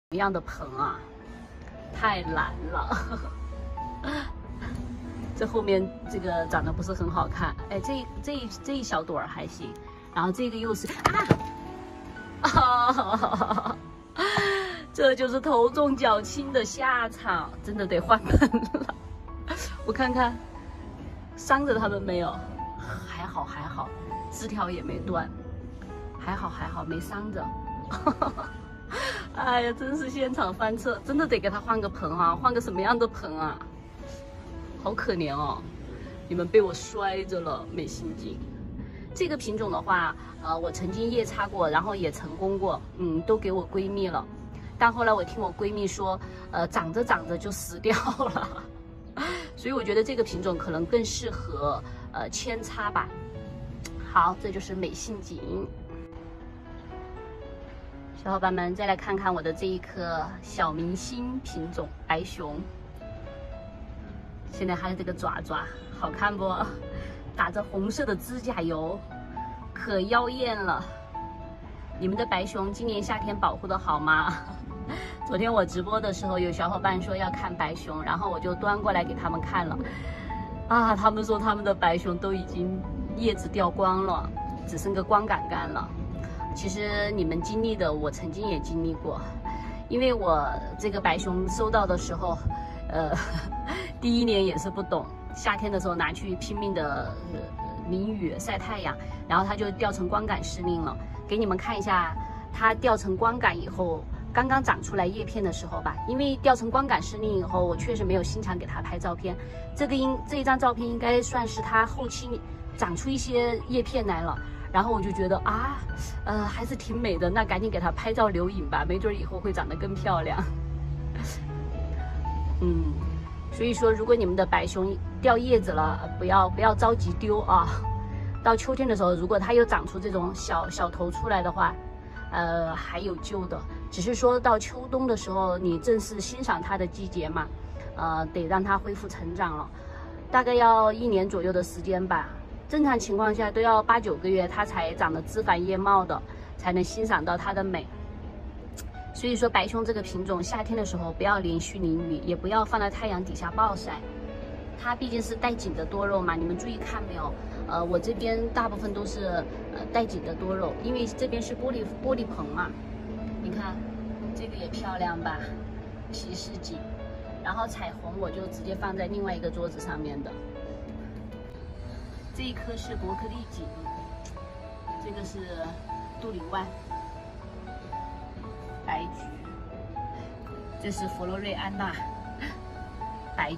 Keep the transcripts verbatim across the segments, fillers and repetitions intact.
么样的盆啊？太蓝了。这后面这个长得不是很好看，哎，这这这一小朵儿还行，然后这个又是啊，啊，这就是头重脚轻的下场，真的得换盆了。我看看，伤着它们没有？还好还好，枝条也没断，还好还好没伤着。哎呀，真是现场翻车，真的得给它换个盆啊，换个什么样的盆啊？好可怜哦，你们被我摔着了，美心锦。这个品种的话，呃，我曾经夜插过，然后也成功过，嗯，都给我闺蜜了。但后来我听我闺蜜说，呃，长着长着就死掉了，所以我觉得这个品种可能更适合呃扦插吧。好，这就是美信锦。小伙伴们，再来看看我的这一颗小明星品种白熊。现在还有这个爪爪，好看不？打着红色的指甲油，可妖艳了。你们的白熊今年夏天保护的好吗？昨天我直播的时候，有小伙伴说要看白熊，然后我就端过来给他们看了。啊，他们说他们的白熊都已经叶子掉光了，只剩个光杆杆了。其实你们经历的，我曾经也经历过。因为我这个白熊收到的时候，呃，第一年也是不懂，夏天的时候拿去拼命的淋雨晒太阳，然后它就掉成光杆失灵了。给你们看一下，它掉成光杆以后，刚刚长出来叶片的时候吧，因为掉成光杆失灵以后，我确实没有心肠给它拍照片。这个应这一张照片应该算是它后期长出一些叶片来了。然后我就觉得啊，呃，还是挺美的，那赶紧给它拍照留影吧，没准以后会长得更漂亮。嗯，所以说，如果你们的白熊掉叶子了，不要不要着急丢啊。到秋天的时候，如果它又长出这种小小头出来的话，呃，还有救的。只是说到秋冬的时候，你正是欣赏它的季节嘛，呃，得让它恢复成长了，大概要一年左右的时间吧。正常情况下都要八九个月，它才长得枝繁叶茂的，才能欣赏到它的美。所以说，白熊这个品种，夏天的时候不要连续淋雨，也不要放在太阳底下暴晒。它毕竟是带紧的多肉嘛，你们注意看没有？呃，我这边大部分都是呃带紧的多肉，因为这边是玻璃玻璃棚嘛。你看这个也漂亮吧，皮饰锦，然后彩虹我就直接放在另外一个桌子上面的。这一颗是伯克利锦，这个是杜里万白菊，这是佛罗瑞安娜白菊。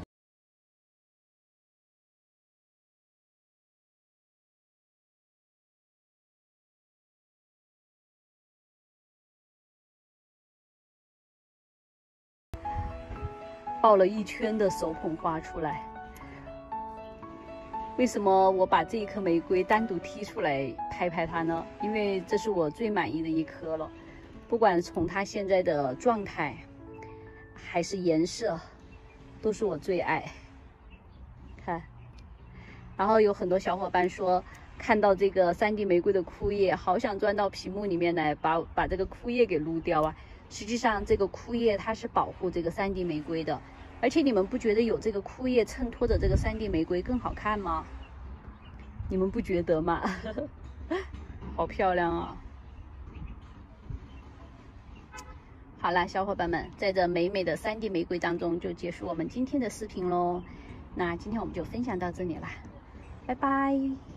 抱了一圈的手捧花出来。为什么我把这一颗玫瑰单独剔出来拍拍它呢？因为这是我最满意的一颗了，不管从它现在的状态还是颜色，都是我最爱。看，然后有很多小伙伴说，看到这个三 D 玫瑰的枯叶，好想钻到屏幕里面来把把这个枯叶给撸掉啊！实际上，这个枯叶它是保护这个三 D 玫瑰的。而且你们不觉得有这个枯叶衬托着这个三 D 玫瑰更好看吗？你们不觉得吗？好漂亮啊！好啦，小伙伴们，在这美美的三 D 玫瑰当中，就结束我们今天的视频喽。那今天我们就分享到这里啦，拜拜。